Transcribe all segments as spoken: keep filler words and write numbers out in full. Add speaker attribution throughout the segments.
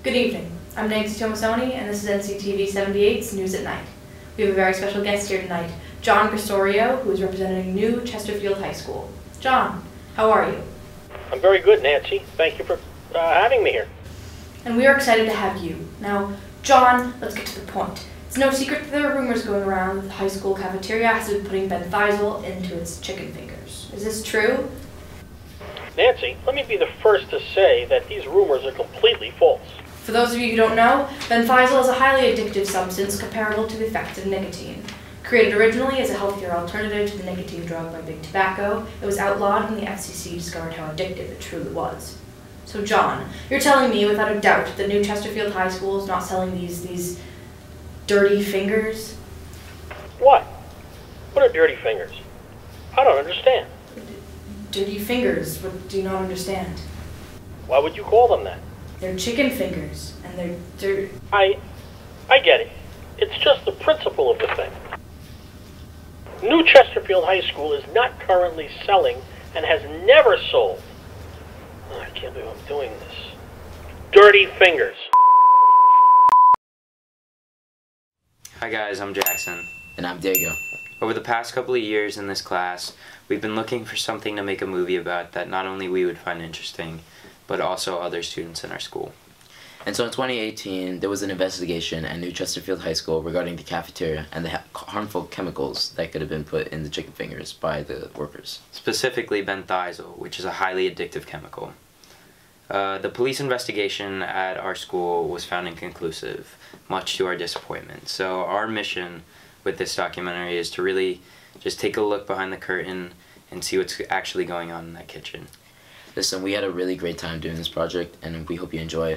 Speaker 1: Good evening. I'm Nancy Tomasoni, and this is N C T V seventy-eight's News at Night. We have a very special guest here tonight, John Gresorio, who is representing New Chesterfield High School. John, how are you?
Speaker 2: I'm very good, Nancy. Thank you for uh, having me here.
Speaker 1: And we are excited to have you. Now, John, let's get to the point. It's no secret that there are rumors going around that the high school cafeteria has been putting benthizol into its chicken fingers. Is this true?
Speaker 2: Nancy, let me be the first to say that these rumors are completely false.
Speaker 1: For those of you who don't know, benthizol is a highly addictive substance comparable to the effects of nicotine. Created originally as a healthier alternative to the nicotine drug by Big Tobacco, it was outlawed when the F C C discovered how addictive it truly was. So John, you're telling me without a doubt that New Chesterfield High School is not selling these, these dirty fingers?
Speaker 2: What? What are dirty fingers? I don't understand.
Speaker 1: Dirty fingers? What do you not understand?
Speaker 2: Why would you call them that?
Speaker 1: They're chicken fingers, and they're dirt.
Speaker 2: I, I get it. It's just the principle of the thing. New Chesterfield High School is not currently selling and has never sold. Oh, I can't believe I'm doing this. Dirty fingers.
Speaker 3: Hi guys, I'm Jackson.
Speaker 4: And I'm Diego.
Speaker 3: Over the past couple of years in this class, we've been looking for something to make a movie about that not only we would find interesting, but also other students in our school.
Speaker 4: And so in twenty eighteen, there was an investigation at New Chesterfield High School regarding the cafeteria and the ha harmful chemicals that could have been put in the chicken fingers by the workers.
Speaker 3: Specifically benthizol, which is a highly addictive chemical. Uh, the police investigation at our school was found inconclusive, much to our disappointment. So our mission with this documentary is to really just take a look behind the curtain and see what's actually going on in that kitchen.
Speaker 4: Listen, we had a really great time doing this project, and we hope you enjoy it.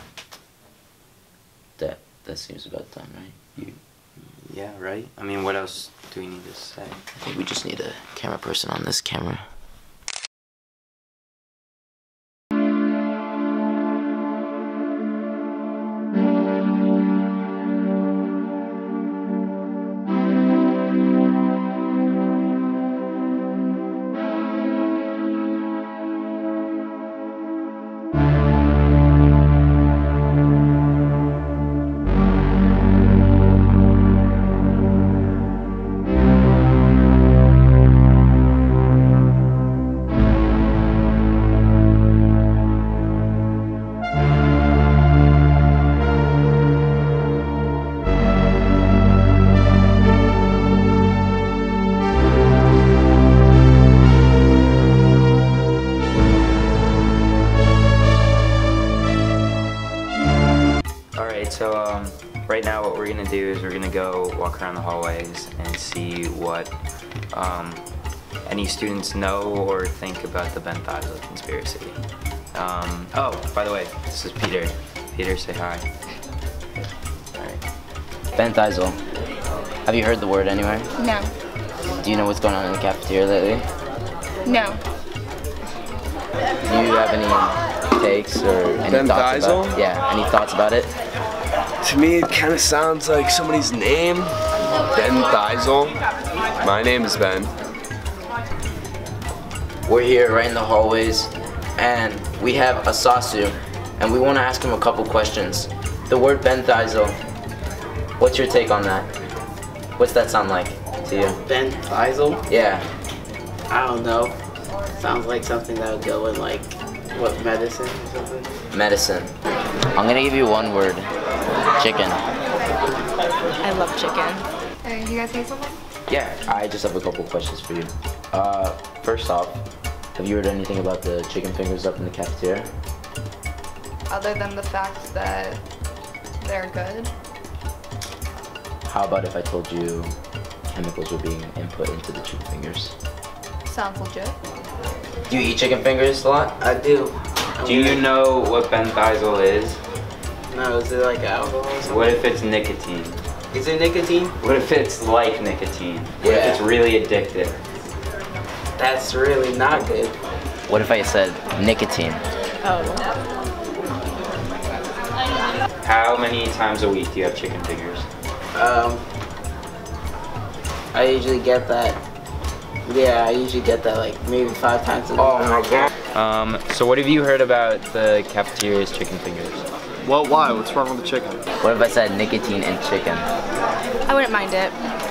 Speaker 4: That that seems about time, right? You,
Speaker 3: yeah, right? I mean, what else do we need to say?
Speaker 4: I think we just need a camera person on this camera.
Speaker 3: So um, right now what we're going to do is we're going to go walk around the hallways and see what um, any students know or think about the benthizol conspiracy. Um, oh, by the way, this is Peter. Peter, say hi. All right.
Speaker 4: Benthizol. Have you heard the word anywhere?
Speaker 5: No.
Speaker 4: Do you know what's going on in the cafeteria lately?
Speaker 5: No.
Speaker 4: Do you have any takes or any thoughts about it? Yeah, any thoughts about it?
Speaker 6: To me, it kind of sounds like somebody's name. Benthizol. My name is Ben.
Speaker 4: We're here right in the hallways, and we have Asasu, and we want to ask him a couple questions. The word benthizol, what's your take on that? What's that sound like to you?
Speaker 7: Benthizol?
Speaker 4: Yeah.
Speaker 7: I don't know. Sounds like something that would go in like, what, medicine or something?
Speaker 4: Medicine. I'm gonna give you one word. Chicken.
Speaker 5: I love chicken.
Speaker 8: Hey, you guys say something?
Speaker 4: Yeah, I just have a couple questions for you. Uh, first off, have you heard anything about the chicken fingers up in the cafeteria?
Speaker 8: Other than the fact that they're good?
Speaker 4: How about if I told you chemicals were being input into the chicken fingers?
Speaker 8: Sounds legit.
Speaker 4: Do you eat chicken fingers a lot?
Speaker 7: I do.
Speaker 3: Do you know what benthizol is?
Speaker 7: No, is it like alcohol or something?
Speaker 3: What if it's nicotine?
Speaker 7: Is it nicotine?
Speaker 3: What if it's like nicotine? What
Speaker 4: Yeah.
Speaker 3: if it's really addictive?
Speaker 7: That's really not good.
Speaker 4: What if I said nicotine?
Speaker 5: Oh.
Speaker 3: How many times a week do you have chicken fingers?
Speaker 7: Um, I usually get that. Yeah, I usually get that like maybe five times a week.
Speaker 3: Oh my god. Um, so what have you heard about the cafeteria's chicken fingers?
Speaker 9: Well, why? What's wrong with the chicken?
Speaker 4: What if I said nicotine and chicken?
Speaker 5: I wouldn't mind it.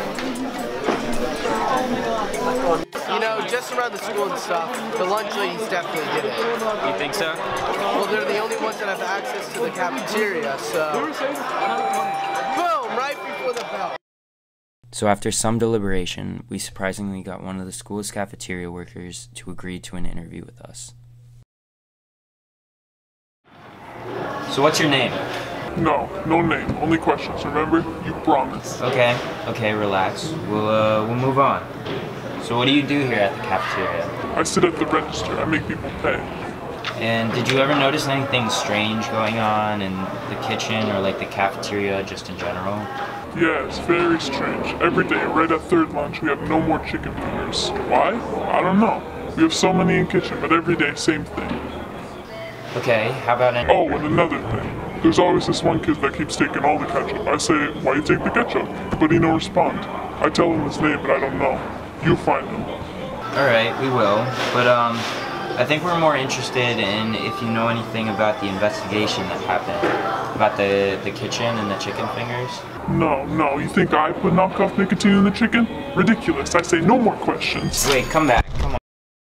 Speaker 10: You know, just around the school and stuff, the lunch ladies definitely did it.
Speaker 3: You think so?
Speaker 10: Well, they're the only ones that have access to the cafeteria, so... Boom! Right before the bell.
Speaker 3: So after some deliberation, we surprisingly got one of the school's cafeteria workers to agree to an interview with us. So what's your name?
Speaker 11: No, no name, only questions, remember? You promised.
Speaker 3: Okay, okay, relax. We'll, uh, we'll move on. So what do you do here at the cafeteria?
Speaker 11: I sit at the register, I make people pay.
Speaker 3: And did you ever notice anything strange going on in the kitchen or like the cafeteria just in general?
Speaker 11: Yeah, it's very strange. Every day, right at third lunch, we have no more chicken fingers. Why? I don't know. We have so many in kitchen, but every day, same thing.
Speaker 3: Okay, how about an-
Speaker 11: Oh, and another thing. There's always this one kid that keeps taking all the ketchup. I say, why you take the ketchup? But he no respond. I tell him his name, but I don't know. You find him.
Speaker 3: Alright, we will. But, um, I think we're more interested in if you know anything about the investigation that happened. About the, the kitchen and the chicken fingers.
Speaker 11: No, no, you think I put knockoff nicotine in the chicken? Ridiculous. I say no more questions.
Speaker 3: Wait, come back, come on.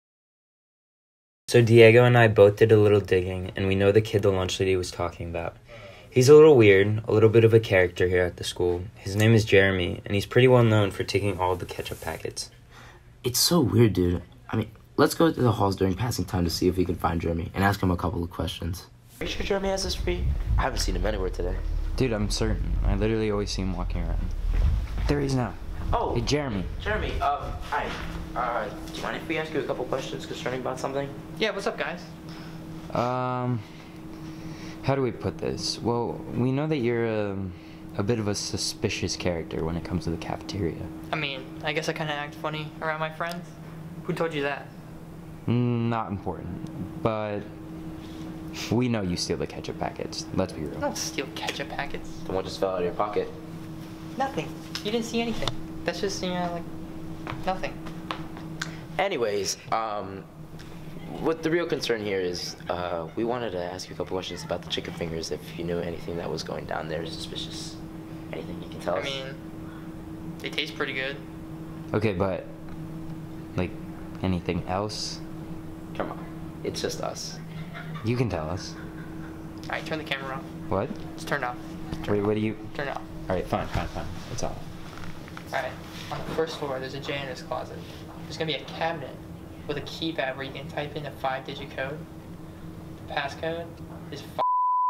Speaker 3: So Diego and I both did a little digging, and we know the kid the lunch lady was talking about. He's a little weird, a little bit of a character here at the school. His name is Jeremy, and he's pretty well known for taking all the ketchup packets.
Speaker 4: It's so weird, dude. I mean, let's go to the halls during passing time to see if we can find Jeremy and ask him a couple of questions. Are you sure Jeremy has this free? I haven't seen him anywhere today.
Speaker 3: Dude, I'm certain. I literally always see him walking around. There he is now.
Speaker 4: Oh,
Speaker 3: hey, Jeremy.
Speaker 4: Jeremy, um, hi. Uh, do you mind if we ask you a couple questions concerning about something?
Speaker 10: Yeah, what's up, guys?
Speaker 3: Um, how do we put this? Well, we know that you're a, a bit of a suspicious character when it comes to the cafeteria.
Speaker 12: I mean, I guess I kind of act funny around my friends. Who told you that?
Speaker 3: Not important, but we know you steal the ketchup packets. Let's be real.
Speaker 12: I don't steal ketchup packets.
Speaker 4: Then what just fell out of your pocket?
Speaker 12: Nothing. You didn't see anything. That's just, you know, like, nothing.
Speaker 4: Anyways, um, what the real concern here is, uh, we wanted to ask you a couple questions about the chicken fingers, if you knew anything that was going down there suspicious. Anything you can tell
Speaker 12: I
Speaker 4: us?
Speaker 12: mean, they taste pretty good.
Speaker 3: Okay, but, like, anything else?
Speaker 4: Come on, it's just us.
Speaker 3: You can tell us.
Speaker 12: Alright, turn the camera off.
Speaker 3: What?
Speaker 12: It's turned off. Turn
Speaker 3: Wait,
Speaker 12: off.
Speaker 3: what do you...
Speaker 12: Turn it off.
Speaker 3: Alright, fine, fine, fine. It's off.
Speaker 12: Alright, on the first floor, there's a janitor's closet. There's gonna be a cabinet with a keypad where you can type in a five-digit code. The passcode is f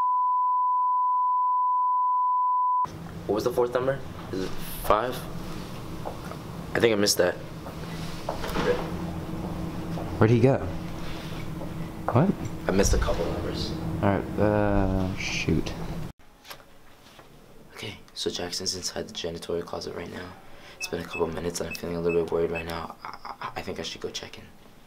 Speaker 4: What was the fourth number? Is it five? I think I missed that.
Speaker 3: Where'd he go? What?
Speaker 4: I missed a couple numbers.
Speaker 3: Alright, uh, shoot.
Speaker 4: Okay, so Jackson's inside the janitorial closet right now. It's been a couple minutes and I'm feeling a little bit worried right now. I, I, I think I should go check in.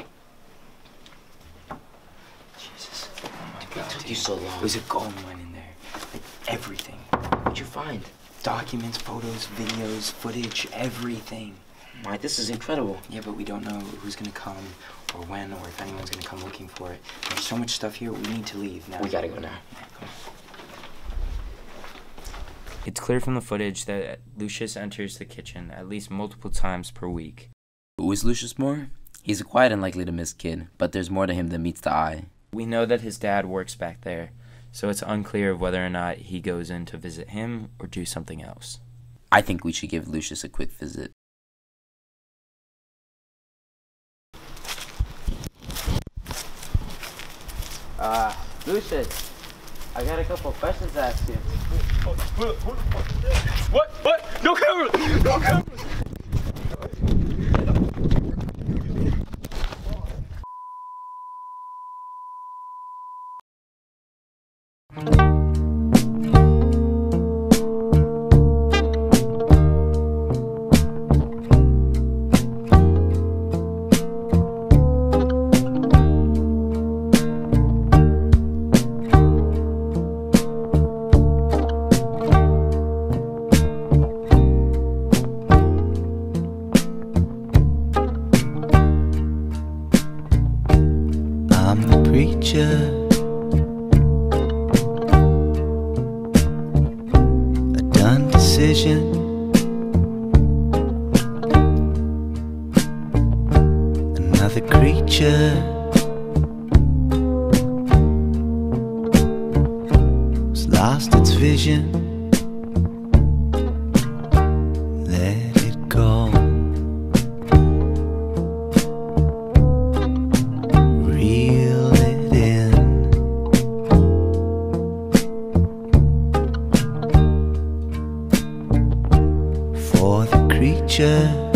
Speaker 4: Jesus. Oh my God. It took you so long.
Speaker 3: It was a gold mine in there. Like, everything.
Speaker 4: What'd you find?
Speaker 3: Documents, photos, videos, footage, everything.
Speaker 4: My, this is incredible.
Speaker 3: Yeah, but we don't know who's gonna come, or when, or if anyone's gonna come looking for it. There's so much stuff here, we need to leave now.
Speaker 4: We gotta go now.
Speaker 3: Yeah, come on. It's clear from the footage that Lucius enters the kitchen at least multiple times per week.
Speaker 13: Who is Lucius Moore? He's a quiet and likely to miss kid, but there's more to him than meets the eye.
Speaker 3: We know that his dad works back there, so it's unclear of whether or not he goes in to visit him or do something else.
Speaker 13: I think we should give Lucius a quick visit.
Speaker 7: Uh, Lucius, I got a couple questions to ask you.
Speaker 2: What? What? No camera! No camera!
Speaker 14: I'm the preacher
Speaker 9: decision. Another creature has lost its vision. Let it go. Reel it in. For the creature